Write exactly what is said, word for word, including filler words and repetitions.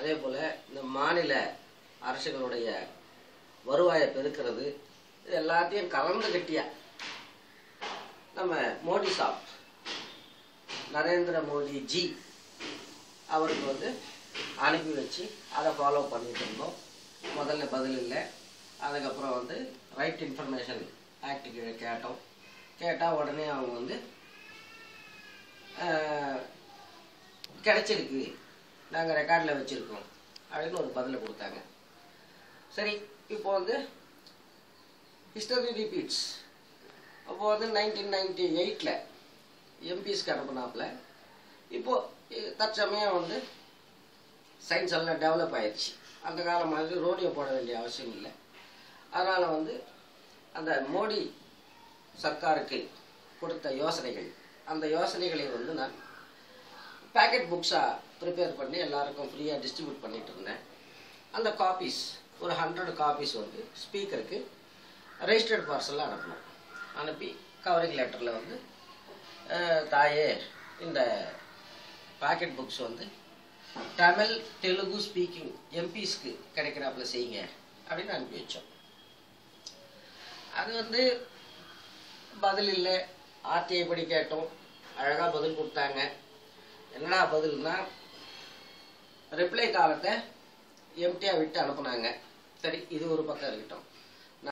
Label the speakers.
Speaker 1: அதே போல் இந்த மாநில அரசுகளுடைய வருவாயை பெருக்கிறது இது எல்லாத்தையும் கலந்து கட்டியா நம்ம மோடி சாப் நரேந்திர மோடி ஜி அவருக்கு வந்து அனுப்பி வச்சு அதை ஃபாலோ பண்ணிட்டு இருந்தோம். முதல்ல பதில் இல்லை. அதுக்கப்புறம் வந்து ரைட் இன்ஃபர்மேஷன் ஆக்ட் கேட்டோம். கேட்டால் உடனே அவங்க வந்து கிடைச்சிருக்கு, நாங்கள் ரெக்கார்டில் வச்சுருக்கோம் அப்படின்னு ஒரு பதிலை கொடுத்தாங்க. சரி, இப்போ வந்து ஹிஸ்டரி ரிப்பீட்ஸ். அப்போது வந்து நைன்டீன் நைன்டி எயிட்டில் எம்பிஸ்க்கு அனுப்புனாப்பில் இப்போது தற்சமயம் வந்து சயின்ஸ் எல்லாம் டெவலப் ஆயிடுச்சு. அந்த காலம் மாதிரி ரோடியோ போட வேண்டிய அவசியம் இல்லை. அதனால் வந்து அந்த மோடி சர்க்காருக்கு கொடுத்த யோசனைகள், அந்த யோசனைகளை வந்து நான் பேக்கெட் புக்ஸாக ப்ரிப்பேர் பண்ணி எல்லாருக்கும் ஃப்ரீயாக டிஸ்ட்ரிபியூட் பண்ணிகிட்டு இருந்தேன். அந்த காப்பீஸ் ஒரு ஹண்ட்ரட் காப்பீஸ் வந்து ஸ்பீக்கருக்கு ரெஜிஸ்டர்ட் பார்சலில் அனுப்பணும். அனுப்பி கவரிங் லெட்டரில் வந்து தாயே இந்த பேக்கெட் புக்ஸ் வந்து தமிழ் தெலுங்கு ஸ்பீக்கிங் எம்பிஸ்க்கு கிடைக்கிறாப்புல செய்யுங்க அப்படின்னு அனுப்பி வச்சோம். அது வந்து பதில் இல்லை. ஆர்டிஐ படி கேட்டோம், அழகாக பதில் கொடுத்தாங்க. என்னடா பதில்னா ரிப்ளை காலத்தை எம்டியாக விட்டு அனுப்புனாங்க. சரி, இது ஒரு பக்கம் இருக்கட்டும்.